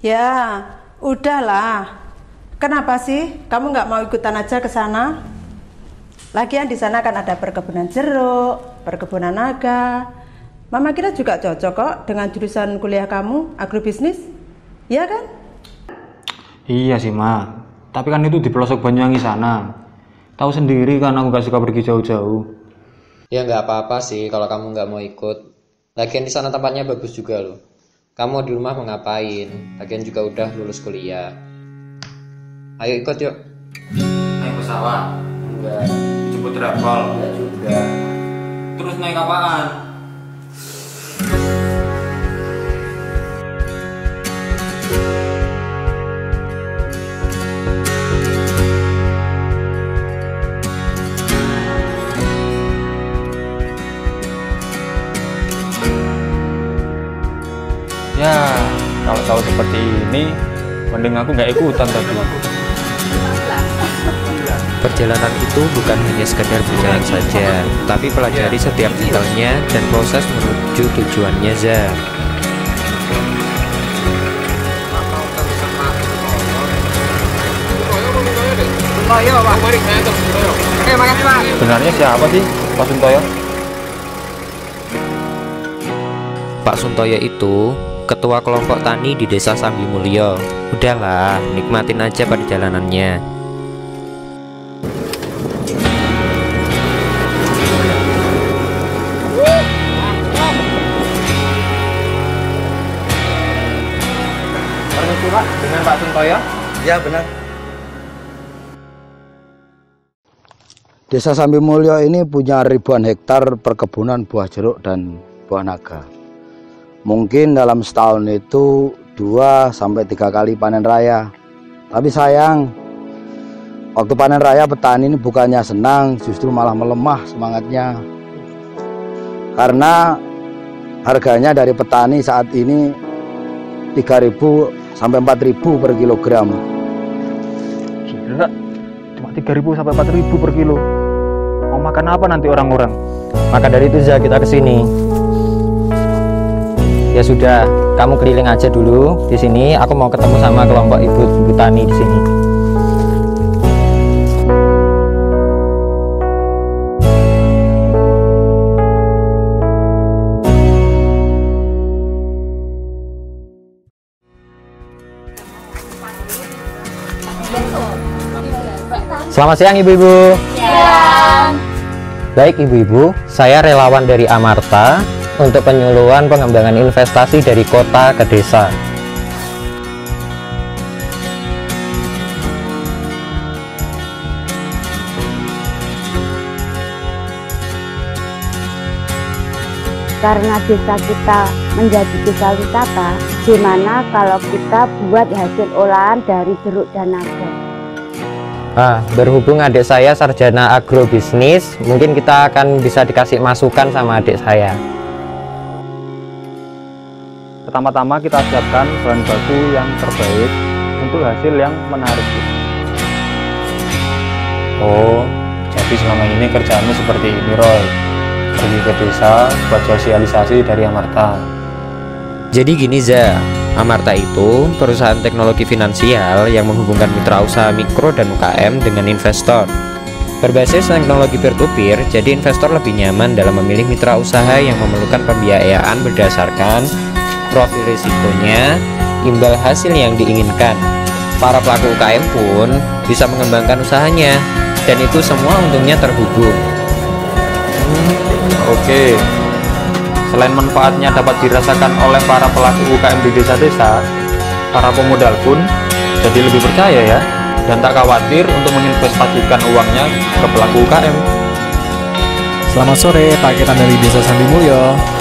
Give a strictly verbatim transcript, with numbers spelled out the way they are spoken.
Ya, udahlah. Kenapa sih kamu nggak mau ikutan aja ke sana? Lagian di sana kan ada perkebunan jeruk, perkebunan naga. Mama kira juga cocok kok dengan jurusan kuliah kamu, agrobisnis. Iya kan? Iya sih, Ma. Tapi kan itu di pelosok Banyuwangi sana. Tahu sendiri kan aku gak suka pergi jauh-jauh. Ya nggak apa-apa sih kalau kamu nggak mau ikut. Lagian di sana tempatnya bagus juga loh. Kamu di rumah mau ngapain? Lagian juga udah lulus kuliah. Ayo ikut yuk. Naik pesawat? Enggak. Jemput travel? Enggak juga. Terus naik apaan? Ya, kalau tahu seperti ini, mending aku nggak ikutan tadi. Perjalanan itu bukan hanya sekedar berjalan saja, tapi pelajari setiap detailnya dan proses menuju tujuannya, Za. Sebenarnya siapa sih Pak Suntoyo? Pak Suntoyo itu ketua kelompok tani di desa Sambi Mulyo. Udahlah, nikmatin aja perjalanannya. Permisi Pak, dengan Pak Suntoyo? Ya benar. Desa Sambi Mulyo ini punya ribuan hektar perkebunan buah jeruk dan buah naga. Mungkin dalam setahun itu dua sampai tiga kali panen raya. Tapi sayang, waktu panen raya petani ini bukannya senang, justru malah melemah semangatnya. Karena harganya dari petani saat ini tiga ribu sampai empat ribu per kilogram. Gila, cuma tiga ribu sampai empat ribu per kilo. Mau makan apa nanti orang-orang? Maka dari itu Za, kita kesini. Ya sudah, kamu keliling aja dulu di sini. Aku mau ketemu sama kelompok ibu-ibu tani di sini. Selamat siang ibu-ibu. Siang. Baik ibu-ibu, saya relawan dari Amarta untuk penyuluhan pengembangan investasi dari kota ke desa. Karena desa kita menjadi desa wisata, gimana kalau kita buat hasil olahan dari jeruk dan naga? Ah, berhubung adik saya sarjana agrobisnis, mungkin kita akan bisa dikasih masukan sama adik saya. Pertama-tama kita siapkan bahan baku yang terbaik untuk hasil yang menarik. Oh, jadi selama ini kerjaanmu seperti ini, Roy. Pergi ke desa buat sosialisasi dari Amarta. Jadi gini Za, Amarta itu perusahaan teknologi finansial yang menghubungkan mitra usaha mikro dan U K M dengan investor. Berbasis teknologi peer-to-peer, jadi investor lebih nyaman dalam memilih mitra usaha yang memerlukan pembiayaan berdasarkan profil risikonya, imbal hasil yang diinginkan. Para pelaku U K M pun bisa mengembangkan usahanya, dan itu semua untungnya terhubung. Hmm, Oke. Selain manfaatnya dapat dirasakan oleh para pelaku U K M di desa-desa, para pemodal pun jadi lebih percaya ya, dan tak khawatir untuk menginvestasikan uangnya ke pelaku U K M. Selamat sore, Pak Kitan dari Desa Sambi Mulyo.